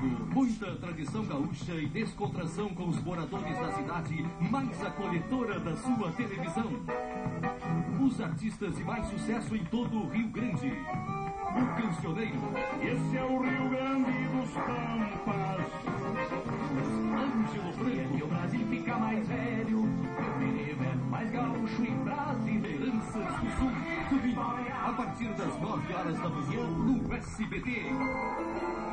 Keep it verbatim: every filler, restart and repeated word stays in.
muita tradição gaúcha e descontração com os moradores da cidade mais acolhedora da sua televisão. Os artistas de mais sucesso em todo o Rio Grande. O Cancioneiro. Esse é o Rio Grande dos Pampas. Ângelo Franco. E o Brasil fica mais velho, o perigo é mais gaúcho e brasileiro. Heranças do Sul. Domingo, a partir das nove horas da manhã, no S B T.